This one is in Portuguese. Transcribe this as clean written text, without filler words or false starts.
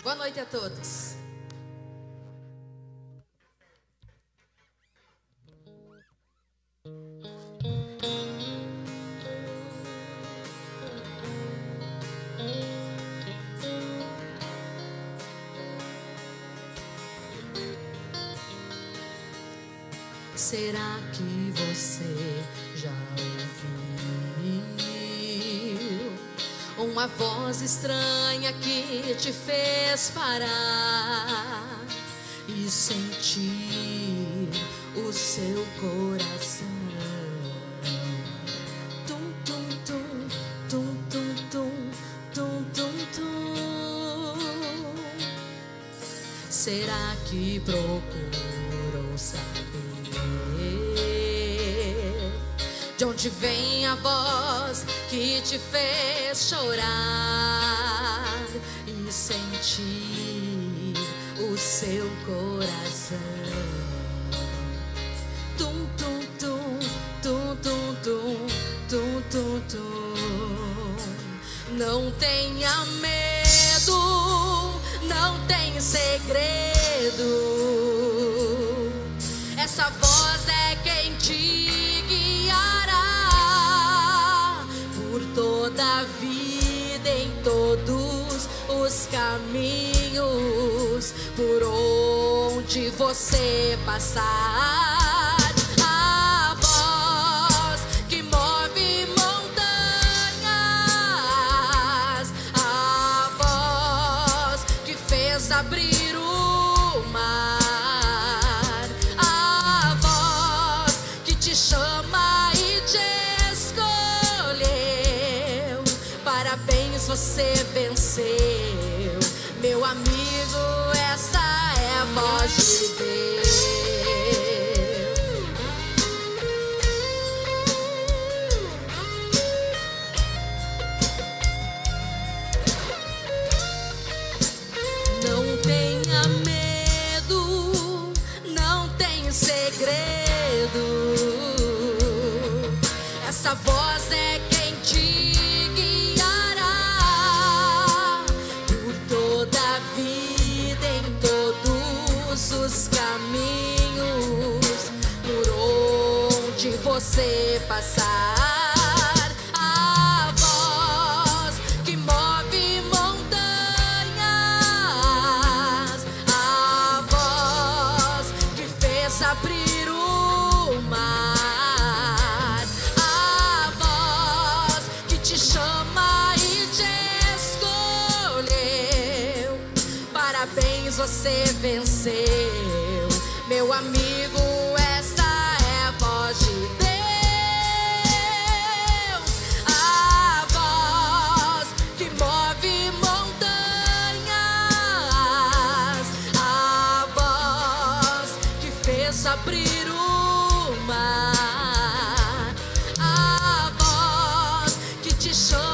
Boa noite a todos. Será que você já ouviu uma voz estranha que te fez parar e sentir o seu coração? Tum, tum, tum, tum, tum, tum, tum, tum, tum. Será que procurou saber de onde vem a voz que te fez chorar e sentir o seu coração? Tum, tum, tum, tum, tum, tum, tum, tum, tum. Não tenha medo, não tem segredo. Essa voz é quem te guiará por toda a vida, em todos os caminhos, por onde você passar. A voz que move montanhas, a voz que fez abrir o mar, chama e te escolheu. Parabéns, você venceu, meu amigo, essa é a voz de Deus. Não tenha medo, não tem segredo. Essa voz é quem te guiará por toda a vida, em todos os caminhos, por onde você passar. A voz que move montanhas, a voz que fez abrir o mar, você venceu, meu amigo, essa é a voz de Deus. A voz que move montanhas, a voz que fez abrir o mar, a voz que te chama